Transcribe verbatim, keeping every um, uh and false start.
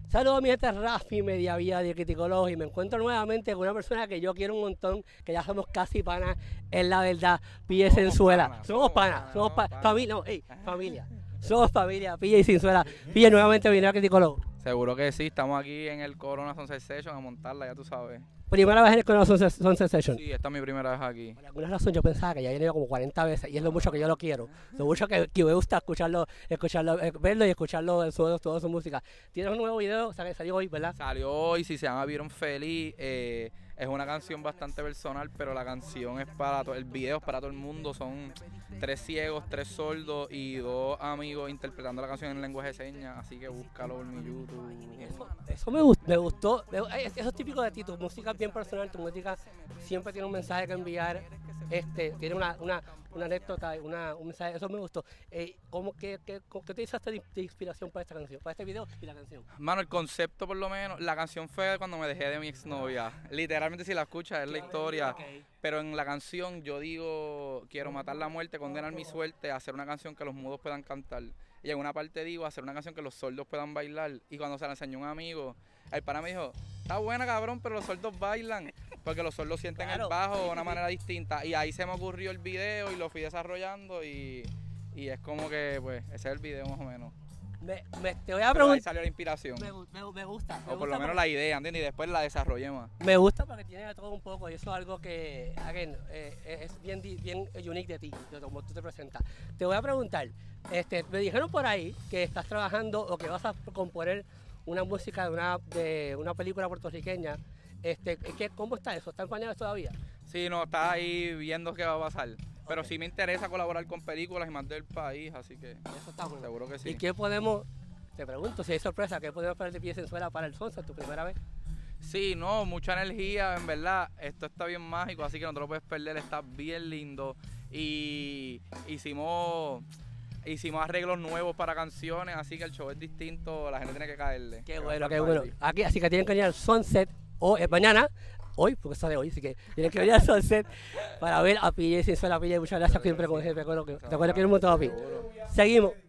Saludos a mi gente, Rafi Mediavía de Criticólogos, y me encuentro nuevamente con una persona que yo quiero un montón, que ya somos casi panas, es la verdad, Pille Sensuela. Somos panas, somos panas, familia, no, hey, familia. Somos familia, Pille y Sensuela. Pille nuevamente viene a Criticólogos. Seguro que sí, estamos aquí en el Corona Sunset Session a montarla, ya tú sabes. Primera vez en el Corona Sunset, Sunset Session. Sí, esta es mi primera vez aquí. Por alguna razón yo pensaba que ya he venido como cuarenta veces y es lo mucho que yo lo quiero. Lo mucho que, que me gusta escucharlo, escucharlo, eh, verlo y escucharlo en su, toda su música. Tienes un nuevo video, o sea, que salió hoy, ¿verdad? Salió hoy, si se llama Vieron Feliz, eh, es una canción bastante personal, pero la canción es para todo, el video es para todo el mundo, son tres ciegos, tres sordos y dos amigos interpretando la canción en lenguaje de señas, así que búscalo en mi YouTube. Eso, eso me, gustó, me gustó, eso es típico de ti, tu música es bien personal, tu música siempre tiene un mensaje que enviar, este, tiene una, una, una anécdota, una, un mensaje, eso me gustó. Eh, ¿cómo, qué, qué, ¿Qué utilizaste de, de inspiración para esta canción, para este video y la canción? Mano, el concepto por lo menos, la canción fue cuando me dejé de mi exnovia, literalmente si la escuchas es la historia, okay. Pero en la canción yo digo, quiero matar la muerte, condenar mi suerte, hacer una canción que los mudos puedan cantar. Y en una parte digo, hacer una canción que los sordos puedan bailar. Y cuando se la enseñó un amigo, el pana me dijo, está buena cabrón, pero los sordos bailan. Porque los sordos sienten claro, el bajo de una manera distinta. Y ahí se me ocurrió el video y lo fui desarrollando y, y es como que, pues, ese es el video más o menos. Me, me, te voy a preguntar. Ahí salió la inspiración. Me, me, me gusta. Me o por gusta lo menos porque, la idea, ¿entiendes? Y después la desarrollé más. Me gusta porque tiene de todo un poco y eso es algo que, again, eh, es bien, bien unique de ti, de cómo tú te presentas. Te voy a preguntar, este, me dijeron por ahí que estás trabajando o que vas a componer una música de una, de una película puertorriqueña. Este, ¿qué, ¿Cómo está eso? ¿Está en pañales todavía? Sí, no, está ahí viendo qué va a pasar. Pero okay. Sí me interesa colaborar con películas y más del país, así que eso está bueno. Seguro que sí. ¿Y qué podemos, te pregunto, si hay sorpresa, qué podemos esperar de Pille Sensuela para el Sunset, tu primera vez? Sí, no, mucha energía, en verdad, esto está bien mágico, así que no te lo puedes perder, está bien lindo. Y hicimos, hicimos arreglos nuevos para canciones, así que el show es distinto, la gente tiene que caerle. Qué bueno, qué bueno. Aquí, así que tienen que venir al Sunset o eh, mañana. Hoy, porque está de hoy, así que tienen que venir al Sunset para ver a Pille Sensuela. Pille, muchas gracias siempre con el jefe. Te acuerdo que, te acuerdo que un montón a Pille. Seguimos.